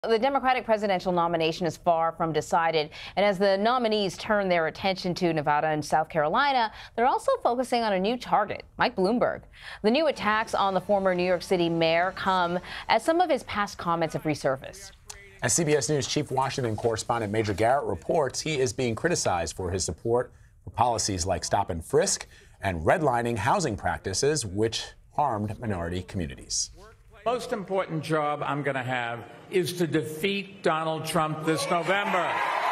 The Democratic presidential nomination is far from decided, and as the nominees turn their attention to Nevada and South Carolina, they're also focusing on a new target, Mike Bloomberg. The new attacks on the former New York City mayor come as some of his past comments have resurfaced. As CBS News chief Washington correspondent Major Garrett reports, he is being criticized for his support for policies like stop and frisk and redlining housing practices, which harmed minority communities. Most important job I'm going to have is to defeat Donald Trump this November.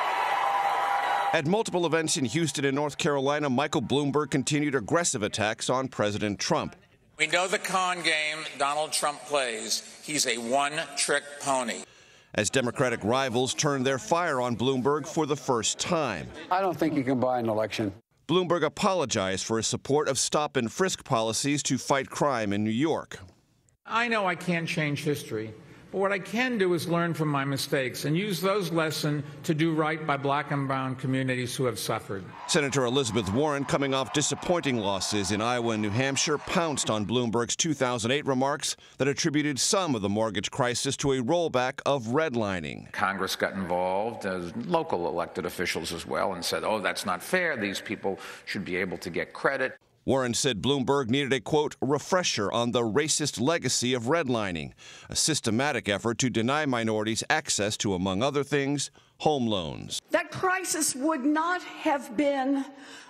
At multiple events in Houston and North Carolina, Michael Bloomberg continued aggressive attacks on President Trump. We know the con game Donald Trump plays. He's a one-trick pony. As Democratic rivals turned their fire on Bloomberg for the first time. I don't think you can buy an election. Bloomberg apologized for his support of stop and frisk policies to fight crime in New York. I know I can't change history, but what I can do is learn from my mistakes and use those lessons to do right by black and brown communities who have suffered. Senator Elizabeth Warren, coming off disappointing losses in Iowa and New Hampshire, pounced on Bloomberg's 2008 remarks that attributed some of the mortgage crisis to a rollback of redlining. Congress got involved, as local elected officials as well, and said, oh, that's not fair. These people should be able to get credit. Warren said Bloomberg needed a, quote, refresher on the racist legacy of redlining, a systematic effort to deny minorities access to, among other things, home loans. That crisis would not have been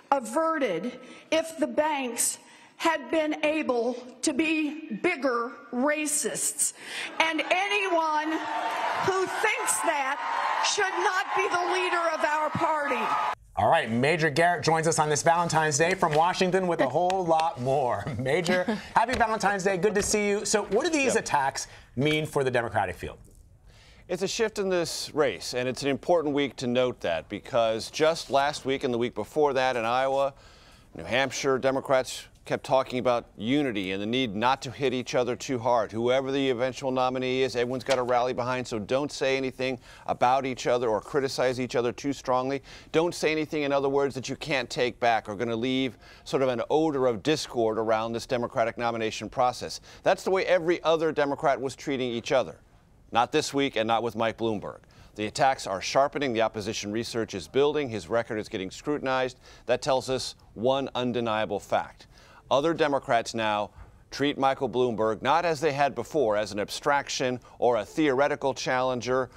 averted if the banks had been able to be bigger racists. And anyone who thinks that should not be the leader of our party. All right, Major Garrett joins us on this Valentine's Day from Washington with a whole lot more. Major, happy Valentine's Day. Good to see you. So what do these attacks mean for the Democratic field? It's a shift in this race, and it's an important week to note that because just last week and the week before that in Iowa, New Hampshire, Democrats kept talking about unity and the need not to hit each other too hard. Whoever the eventual nominee is, everyone's got to rally behind, so don't say anything about each other or criticize each other too strongly. Don't say anything, in other words, that you can't take back or going to leave sort of an odor of discord around this Democratic nomination process. That's the way every other Democrat was treating each other. Not this week and not with Mike Bloomberg. The attacks are sharpening. The opposition research is building. His record is getting scrutinized. That tells us one undeniable fact. Other Democrats now treat Michael Bloomberg not as they had before, as an abstraction or a theoretical challenger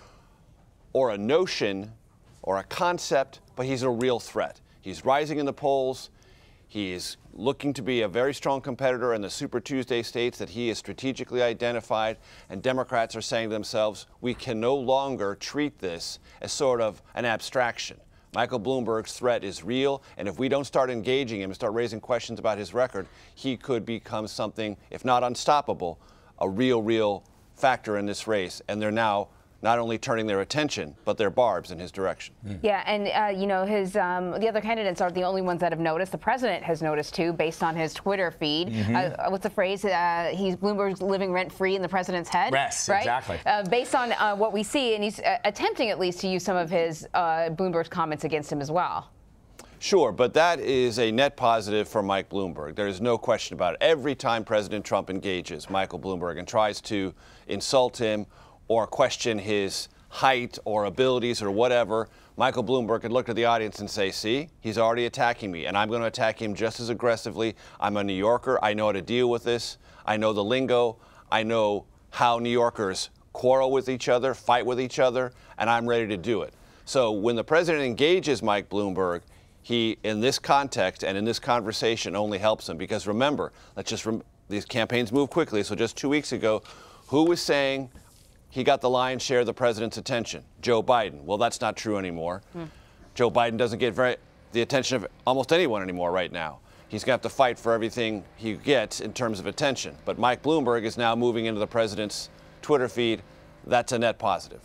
or a notion or a concept, but he's a real threat. He's rising in the polls. He is looking to be a very strong competitor in the Super Tuesday states that he is strategically identified, and Democrats are saying to themselves, we can no longer treat this as sort of an abstraction. Michael Bloomberg's threat is real, and if we don't start engaging him and start raising questions about his record, he could become something, if not unstoppable, a real factor in this race. And they're now not only turning their attention, but their barbs in his direction. Yeah, and you know, his the other candidates aren't the only ones that have noticed. The president has noticed too, based on his Twitter feed. What's the phrase? He's Bloomberg's living rent-free in the president's head. Yes, right? exactly. Based on what we see, and he's attempting at least to use some of his Bloomberg's comments against him as well. Sure, but that is a net positive for Mike Bloomberg. There is no question about it. Every time President Trump engages Michael Bloomberg and tries to insult him or question his height or abilities or whatever, Michael Bloomberg could look at the audience and say, see, he's already attacking me, and I'm going to attack him just as aggressively. I'm a New Yorker. I know how to deal with this. I know the lingo. I know how New Yorkers quarrel with each other, fight with each other, and I'm ready to do it. So when the president engages Mike Bloomberg, he, in this context and in this conversation, only helps him. Because remember, these campaigns move quickly. So just 2 weeks ago, who was saying he got the lion's share of the president's attention? Joe Biden. Well, that's not true anymore. Joe Biden doesn't get the attention of almost anyone anymore right now. He's going to have to fight for everything he gets in terms of attention. But Mike Bloomberg is now moving into the president's Twitter feed. That's a net positive.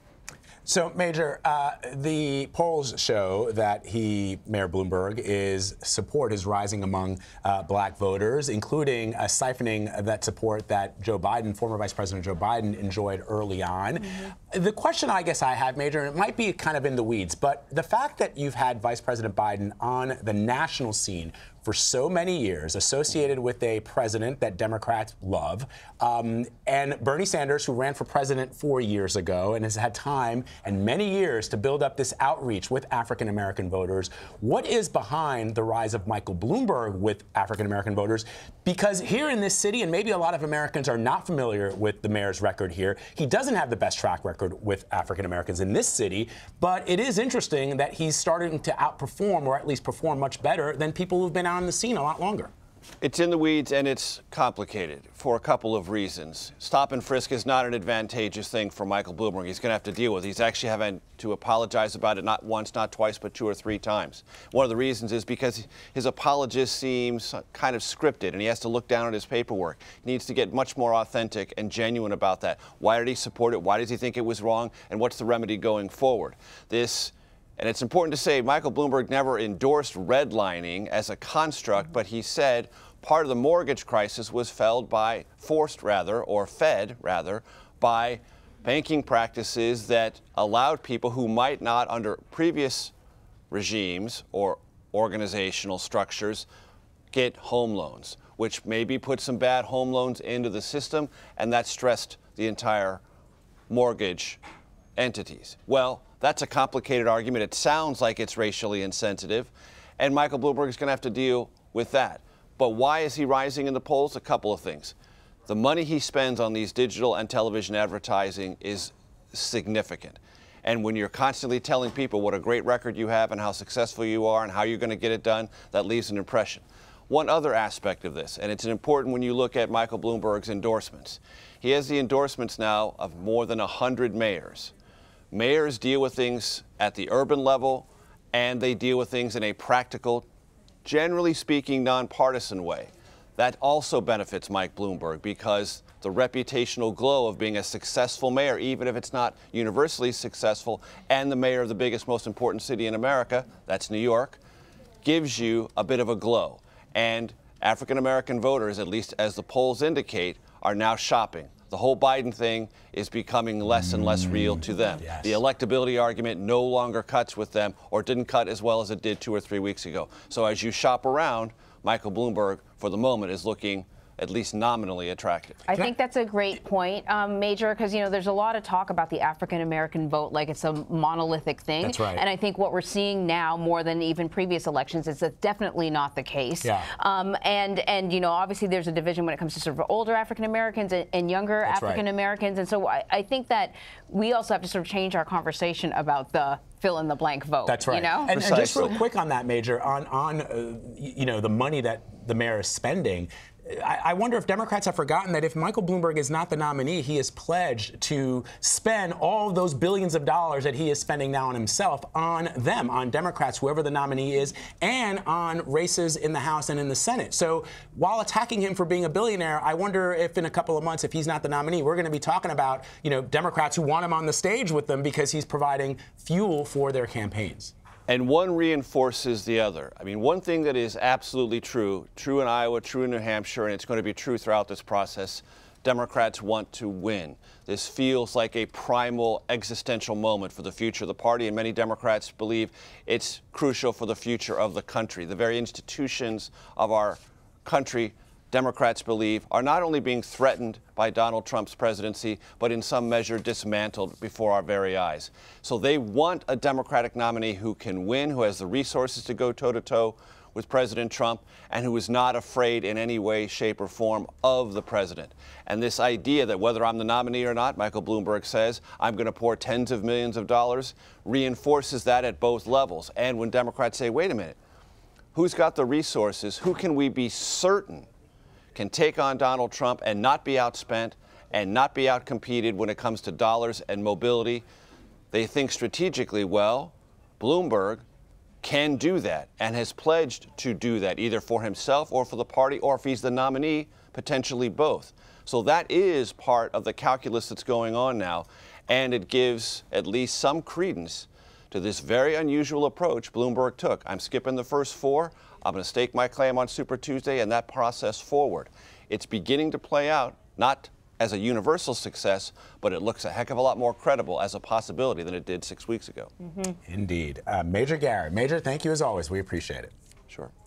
So, Major, the polls show that Mayor Bloomberg, support is rising among black voters, including siphoning that support that Joe Biden, former Vice President Joe Biden, enjoyed early on. The question I guess I have, Major, and it might be kind of in the weeds, but the fact that you've had Vice President Biden on the national scene for so many years, associated with a president that Democrats love, and Bernie Sanders, who ran for president 4 years ago and has had time and many years to build up this outreach with African-American voters. What is behind the rise of Michael Bloomberg with African-American voters? Because here in this city, and maybe a lot of Americans are not familiar with the mayor's record here, he doesn't have the best track record with African-Americans in this city, but it is interesting that he's starting to outperform, or at least perform much better than people who've been on the scene a lot longer. It's in the weeds and it's complicated for a couple of reasons. Stop and frisk is not an advantageous thing for Michael Bloomberg. He's going to have to deal with. He's actually having to apologize about it not once, not twice, but 2 or 3 times. One of the reasons is because his apology seems kind of scripted and he has to look down at his paperwork. He needs to get much more authentic and genuine about that. Why did he support it? Why does he think it was wrong? And what's the remedy going forward? And it's important to say Michael Bloomberg never endorsed redlining as a construct, but he said part of the mortgage crisis was fed by banking practices that allowed people who might not, under previous regimes or organizational structures, get home loans, which maybe put some bad home loans into the system, and that stressed the entire mortgage entities. Well, that's a complicated argument. It sounds like it's racially insensitive, and Michael Bloomberg is going to have to deal with that. But why is he rising in the polls? A couple of things. The money he spends on these digital and television advertising is significant. And when you're constantly telling people what a great record you have and how successful you are and how you're going to get it done, that leaves an impression. One other aspect of this, and it's important when you look at Michael Bloomberg's endorsements. He has the endorsements now of more than 100 mayors. Mayors deal with things at the urban level, and they deal with things in a practical, generally speaking, nonpartisan way. That also benefits Mike Bloomberg because the reputational glow of being a successful mayor, even if it's not universally successful, and the mayor of the biggest, most important city in America, that's New York, gives you a bit of a glow. And African-American voters, at least as the polls indicate, are now shopping. The whole Biden thing is becoming less and less real to them. Yes. The electability argument no longer cuts with them, or didn't cut as well as it did 2 or 3 weeks ago. So as you shop around, Michael Bloomberg, for the moment, is looking at least nominally attractive. I think that's a great point, Major, because, you know, there's a lot of talk about the African-American vote like it's a monolithic thing. That's right. And I think what we're seeing now more than even previous elections is that's definitely not the case. Yeah. And you know, obviously there's a division when it comes to sort of older African-Americans and younger African-Americans. And so I think that we also have to sort of change our conversation about the fill-in-the-blank vote. That's right. You know? And just real quick on that, Major, on you know, the money that the mayor is spending, I wonder if Democrats have forgotten that if Michael Bloomberg is not the nominee, he is pledged to spend all those billions of dollars that he is spending now on himself on them, on Democrats, whoever the nominee is, and on races in the House and in the Senate. So while attacking him for being a billionaire, I wonder if in a couple of months, if he's not the nominee, we're going to be talking about, you know, Democrats who want him on the stage with them because he's providing fuel for their campaigns. And one reinforces the other. I mean, one thing that is absolutely true in Iowa, true in New Hampshire, and it's going to be true throughout this process, Democrats want to win. This feels like a primal existential moment for the future of the party, and many Democrats believe it's crucial for the future of the country. The very institutions of our country, Democrats believe, are not only being threatened by Donald Trump's presidency, but in some measure dismantled before our very eyes. So they want a Democratic nominee who can win, who has the resources to go toe-to-toe with President Trump, and who is not afraid in any way, shape, or form of the president. And this idea that whether I'm the nominee or not, Michael Bloomberg says, I'm going to pour tens of millions of dollars, reinforces that at both levels. And when Democrats say, wait a minute, who's got the resources? Who can we be certain can take on Donald Trump and not be outspent and not be outcompeted when it comes to dollars and mobility? They think strategically, well, Bloomberg can do that and has pledged to do that, either for himself or for the party, or if he's the nominee, potentially both. So that is part of the calculus that's going on now, and it gives at least some credence to this very unusual approach Bloomberg took. I'm skipping the first 4. I'm going to stake my claim on Super Tuesday and that process forward. It's beginning to play out, not as a universal success, but it looks a heck of a lot more credible as a possibility than it did 6 weeks ago. Indeed. Major Garrett. Major, thank you as always. We appreciate it. Sure.